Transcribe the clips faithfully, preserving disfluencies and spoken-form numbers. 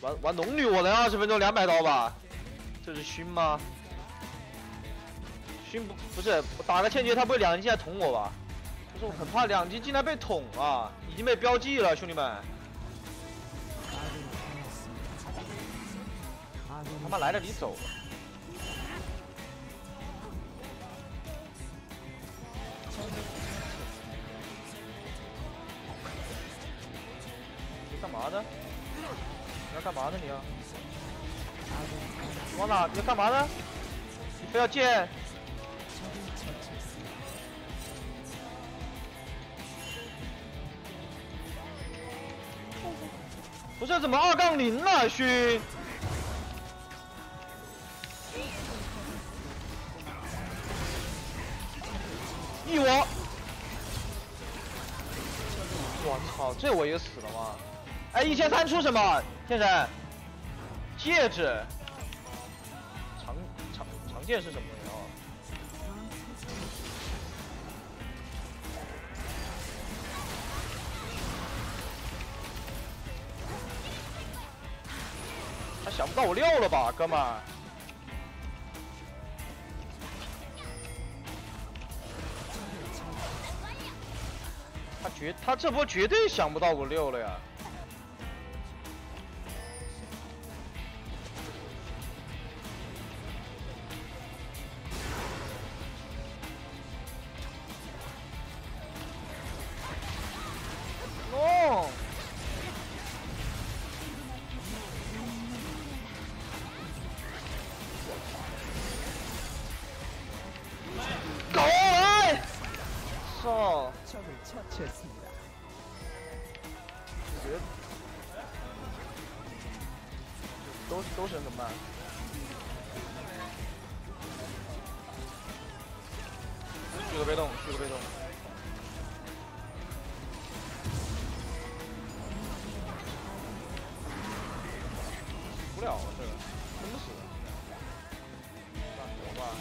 玩玩龙女，我能二十分钟两百刀吧？这是熏吗？熏不不是，我打个千劫，他不会两击来捅我吧？不是，我很怕两击竟然被捅啊！已经被标记了，兄弟们。他妈来了，你走了。你干嘛呢？你要干嘛呢？你要？你往哪？你要干嘛呢？你非要剑？不是怎么二杠零了，勋？一我！我操，这我也死了吗？哎，一千三出什么？天神，戒指，长长长剑是什么呀？他想不到我六了吧，哥们儿？他绝，他这波绝对想不到我六了呀！哦，狗来！操！ 적을 처치했습니다. 我觉得都都神怎么办？续个被动，续个被动。不了这个，真不死。那走吧。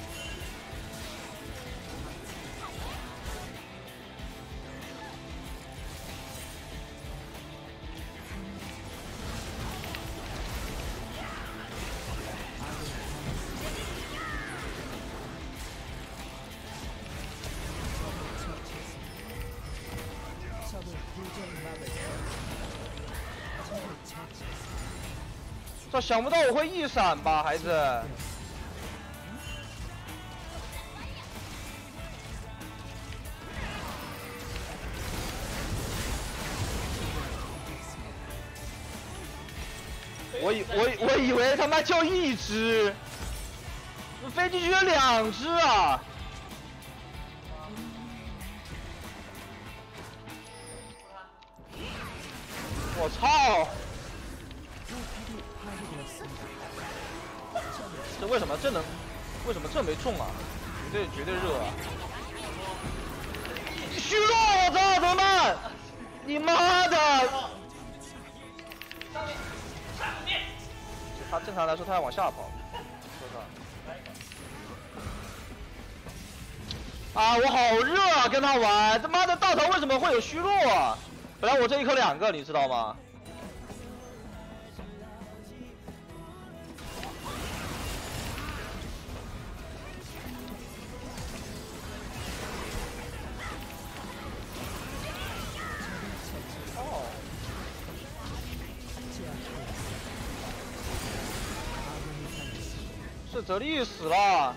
这想不到我会一闪吧，孩子。我以我我以为他妈就一只，飞进去有两只啊！我操！ 这为什么这能？为什么这没中啊？绝对绝对热啊！虚弱，我操，怎么办？你妈的！他正常来说他要往下跑，说他。啊，我好热啊，跟他玩，他妈的大头为什么会有虚弱啊？本来我这一颗两个，你知道吗？ 是泽利死了。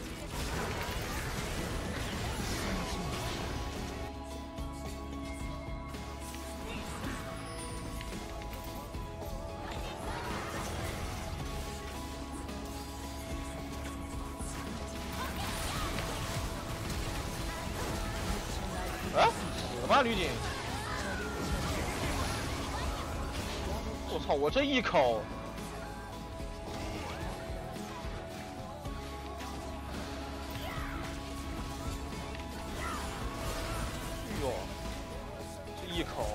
哎，死吧，吕景！我操，我这一口。 哟，这一口，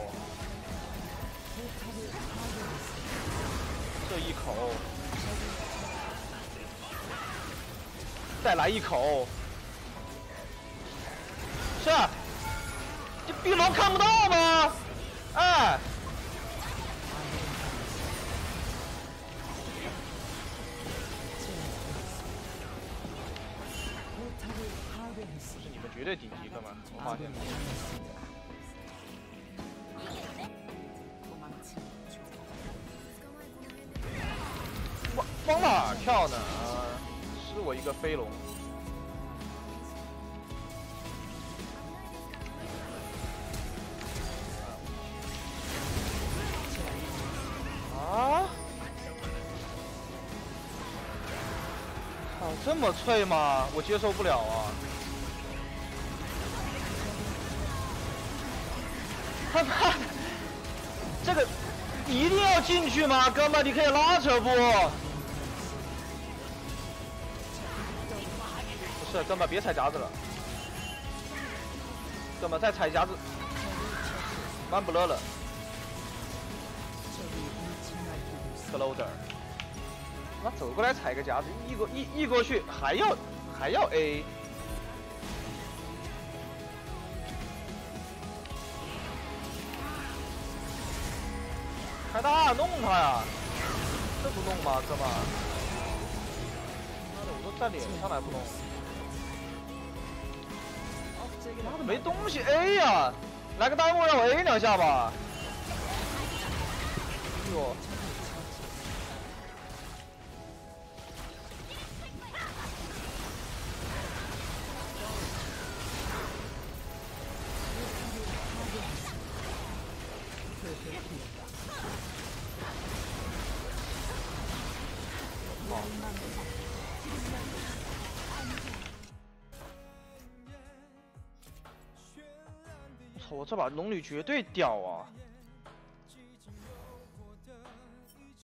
这一口，再来一口，是，这碧龙看不到吗？哎， 对顶级，哥们，我发现。往往哪跳呢？啊，是我一个飞龙。啊？操，这么脆吗？我接受不了啊！他妈的，这个一定要进去吗？哥们，你可以拉扯不？不是，哥们别踩夹子了。哥们再踩夹子，完不了了。Closer， 妈走过来踩个夹子，一过一一过去还要还要 A。开大弄他呀！这不弄吗，哥们？妈的，我都站脸上来不弄。妈的没东西 A 呀！来个弹幕让我 A 两下吧。哟。操！我这把龙女绝对屌啊！